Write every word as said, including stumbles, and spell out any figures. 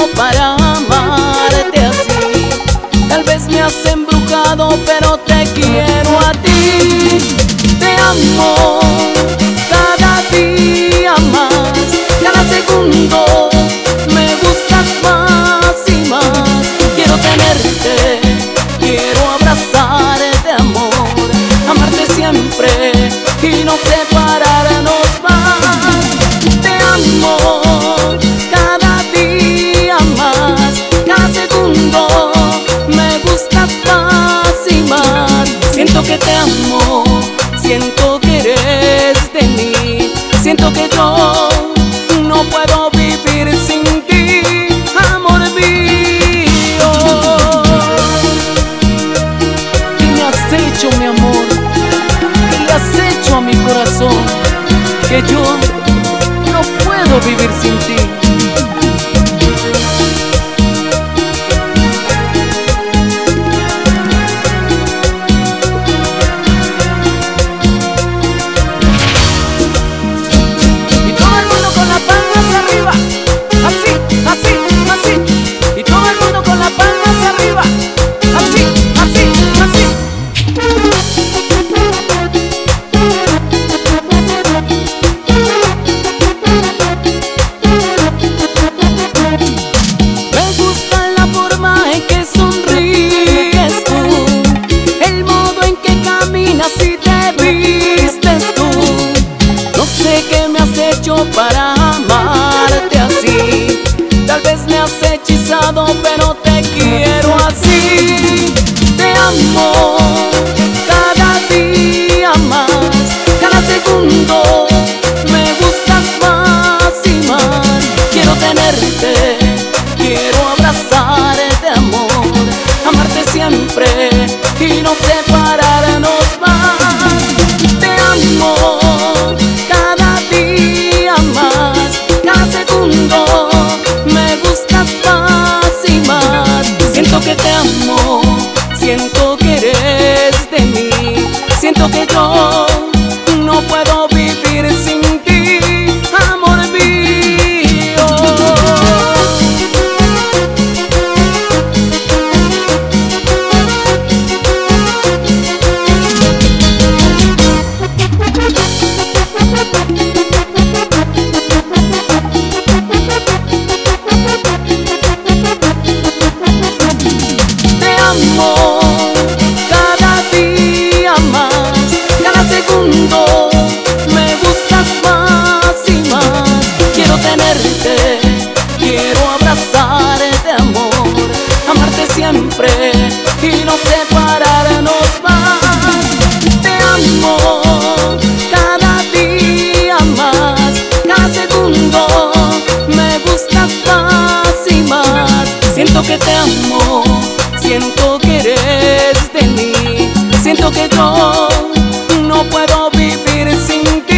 para amarte así. Tal vez me has embrujado, pero te quiero a ti. Te amo cada día más, cada segundo me gustas más y más. Quiero tenerte, quiero abrazarte, amor, amarte siempre y no separarnos más. Te amo cada día más, cada segundo me gustas más y más. Siento que te amo, siento que eres de mí, siento que yo no puedo vivir sin ti, amor mío. ¿Qué me has hecho, mi amor? ¿Qué le has hecho a mi corazón? Que yo no puedo vivir sin ti. Para amarte así, tal vez me has hechizado, pero te quiero así. Te amo cada día más, cada segundo me gustas más y más. Quiero tenerte, quiero abrazarte, amor, amarte siempre y no separarnos más. Te amo cada día más, cada segundo me gustas más y más. Siento que te amo, siento que eres de mí, siento que yo no puedo vivir sin ti, amor mío. Cada día más, cada segundo me gustas más y más. Quiero tenerte, quiero abrazarte, amor, amarte siempre y no separarnos más. Te amo cada día más, cada segundo me gustas más y más. Siento que te amo, siento que eres de mí, siento que yo no puedo vivir sin ti.